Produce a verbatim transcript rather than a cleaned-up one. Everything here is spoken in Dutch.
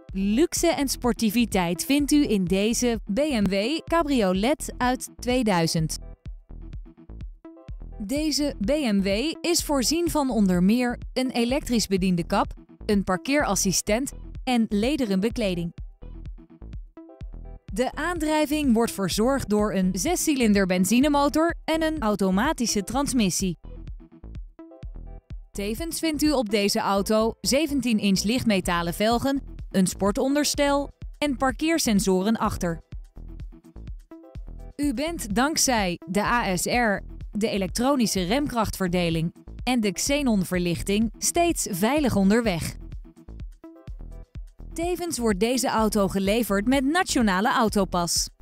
Luxe en sportiviteit vindt u in deze B M W Cabriolet uit tweeduizend. Deze B M W is voorzien van onder meer een elektrisch bediende kap, een parkeerassistent en lederen bekleding. De aandrijving wordt verzorgd door een zescilinder benzinemotor en een automatische transmissie. Tevens vindt u op deze auto zeventien inch lichtmetalen velgen, een sportonderstel en parkeersensoren achter. U bent dankzij de A S R, de elektronische remkrachtverdeling en de xenonverlichting steeds veilig onderweg. Tevens wordt deze auto geleverd met Nationale Autopas.